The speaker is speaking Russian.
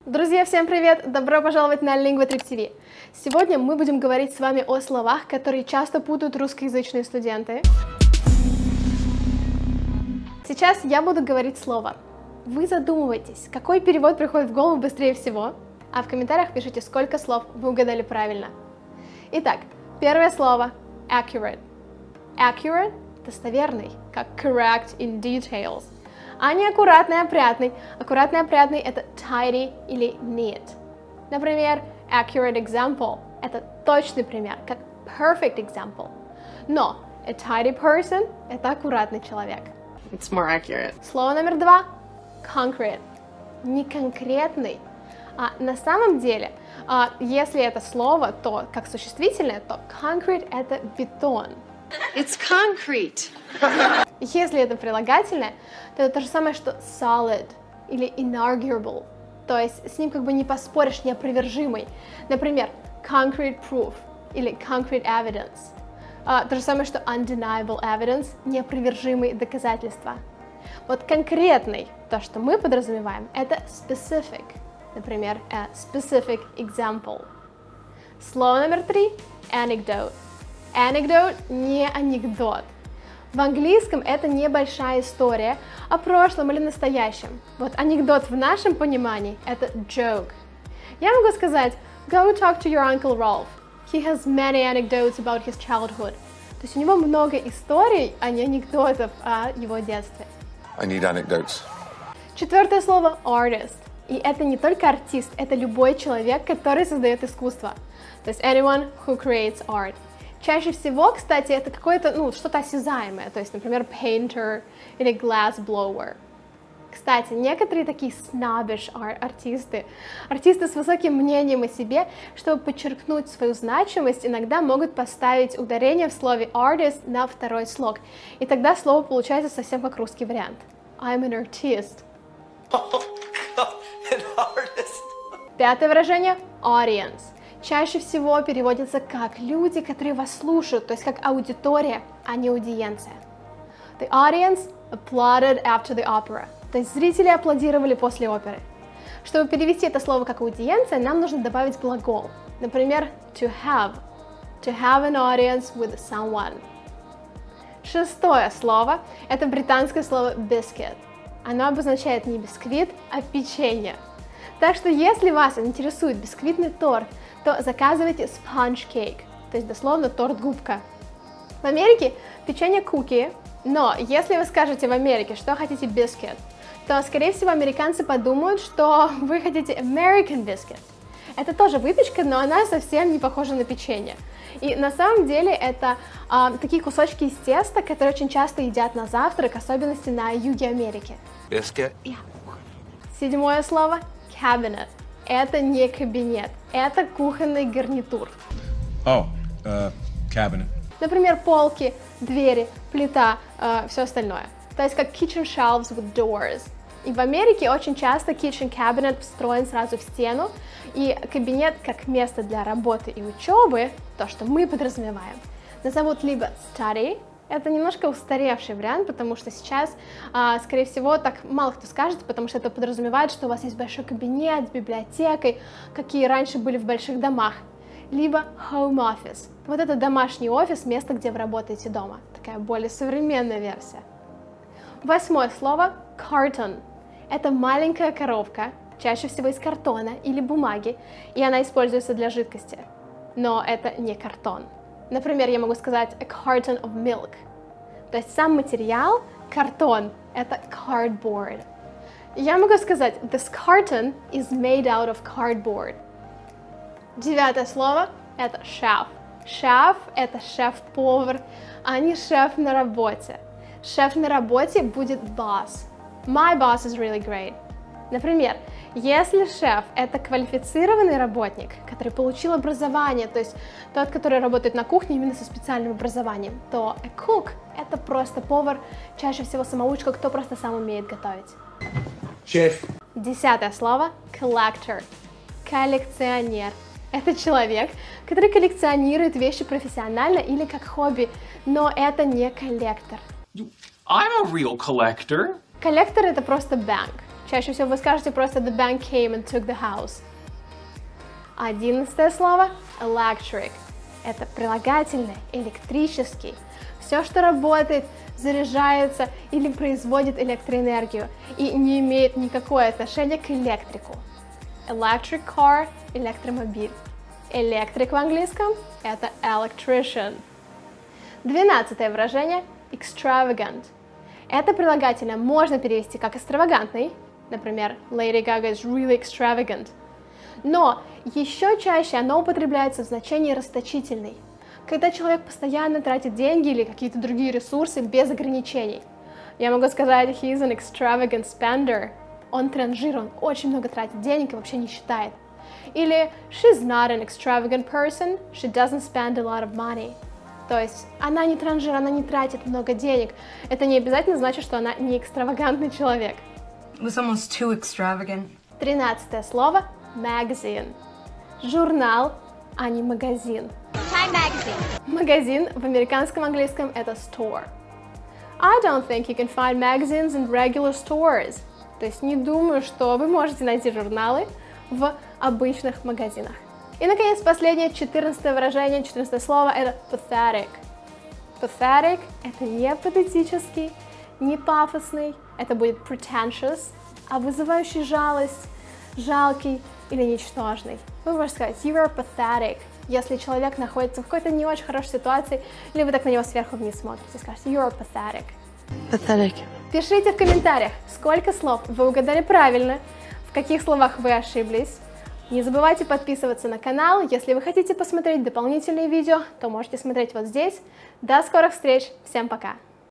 Друзья, всем привет! Добро пожаловать на LinguaTrip TV. Сегодня мы будем говорить с вами о словах, которые часто путают русскоязычные студенты. Сейчас я буду говорить слово. Вы задумываетесь, какой перевод приходит в голову быстрее всего, а в комментариях пишите, сколько слов вы угадали правильно. Итак, первое слово – accurate. Accurate – достоверный, как correct in details. А не аккуратный, опрятный. Аккуратный, опрятный – это tidy или neat. Например, accurate example – это точный пример, как perfect example. Но a tidy person – это аккуратный человек. It's more accurate. Слово номер два – concrete. Не конкретный. А на самом деле, если это слово, то как существительное, то concrete – это бетон. It's concrete. Если это прилагательное, то это то же самое, что solid или inarguable. То есть с ним как бы не поспоришь, неопровержимый. Например, concrete proof или concrete evidence. То же самое, что undeniable evidence, неопровержимые доказательства. Вот конкретный, то, что мы подразумеваем, это specific. Например, a specific example. Слово номер три – anecdote. Anecdote – не анекдот. В английском это небольшая история о прошлом или настоящем. Вот анекдот в нашем понимании – это joke. Я могу сказать «Go talk to your Uncle Rolf. He has many anecdotes about his childhood». То есть у него много историй, а не анекдотов о его детстве. I need anecdotes. Четвертое слово – artist. И это не только артист, это любой человек, который создает искусство. То есть anyone who creates art. Чаще всего, кстати, это какое-то, что-то осязаемое, то есть, например, painter или glass blower. Кстати, некоторые такие snobbish артисты с высоким мнением о себе, чтобы подчеркнуть свою значимость, иногда могут поставить ударение в слове artist на второй слог. И тогда слово получается совсем как русский вариант. I'm an artist. Oh, God, an artist. Пятое выражение – audience. Чаще всего переводится как люди, которые вас слушают, то есть как аудитория, а не аудиенция. The audience applauded after the opera. То есть зрители аплодировали после оперы. Чтобы перевести это слово как аудиенция, нам нужно добавить глагол. Например, to have. To have an audience with someone. Шестое слово – это британское слово biscuit. Оно обозначает не бисквит, а печенье. Так что если вас интересует бисквитный торт, то заказывайте sponge cake, то есть дословно торт-губка. В Америке печенье cookie, но если вы скажете в Америке, что хотите biscuit, то, скорее всего, американцы подумают, что вы хотите American biscuit. Это тоже выпечка, но она совсем не похожа на печенье. И на самом деле это такие кусочки из теста, которые очень часто едят на завтрак, особенно на юге Америки. Biscuit? Yeah. Седьмое слово – cabinet. Это не кабинет, это кухонный гарнитур. Cabinet. Например, полки, двери, плита, все остальное. То есть как kitchen shelves with doors. И в Америке очень часто kitchen cabinet встроен сразу в стену, и кабинет как место для работы и учебы, то, что мы подразумеваем, назовут либо study. Это немножко устаревший вариант, потому что сейчас, скорее всего, так мало кто скажет, потому что это подразумевает, что у вас есть большой кабинет с библиотекой, какие раньше были в больших домах. Либо home office. Вот это домашний офис, место, где вы работаете дома. Такая более современная версия. Восьмое слово – carton. Это маленькая коробка, чаще всего из картона или бумаги, и она используется для жидкости. Но это не картон. Например, я могу сказать a carton of milk. То есть сам материал, картон, это cardboard. Я могу сказать this carton is made out of cardboard. Девятое слово – это chef. Chef – это шеф-повар, а не шеф на работе. Шеф на работе будет boss. My boss is really great. Например, если шеф – это квалифицированный работник, который получил образование, то есть тот, который работает на кухне именно со специальным образованием, то a cook – это просто повар, чаще всего самоучка, кто просто сам умеет готовить. Шеф. Десятое слово – collector. Коллекционер. Это человек, который коллекционирует вещи профессионально или как хобби, но это не коллектор. I'm a real collector. Коллектор – это просто bank. Чаще всего вы скажете просто the bank came and took the house. 11 слово electric. Это прилагательное электрический. Все, что работает, заряжается или производит электроэнергию и не имеет никакого отношения к электрику. Electric car – электромобиль. Электрик в английском – это electrician. 12 выражение extravagant. Это прилагательное можно перевести как экстравагантный. Например, Lady Gaga is really extravagant. Но еще чаще оно употребляется в значении расточительный, когда человек постоянно тратит деньги или какие-то другие ресурсы без ограничений. Я могу сказать, he is an extravagant spender. Он транжир, он очень много тратит денег и вообще не считает. Или she's not an extravagant person, she doesn't spend a lot of money. То есть она не транжир, она не тратит много денег. Это не обязательно значит, что она не экстравагантный человек. It was almost too extravagant. 13 слово magazine. Журнал, а не магазин. Time magazine. Магазин в американском английском это store. I don't think you can find magazines in regular stores. То есть не думаю, что вы можете найти журналы в обычных магазинах. И, наконец, последнее, 14 выражение, 14 слово это pathetic. Pathetic это не патетический, не пафосный, это будет pretentious, а вызывающий жалость, жалкий или ничтожный. Вы можете сказать you are pathetic, если человек находится в какой-то не очень хорошей ситуации, или вы так на него сверху вниз смотрите, скажете you are pathetic. Pathetic. Пишите в комментариях, сколько слов вы угадали правильно, в каких словах вы ошиблись. Не забывайте подписываться на канал. Если вы хотите посмотреть дополнительные видео, то можете смотреть вот здесь. До скорых встреч. Всем пока.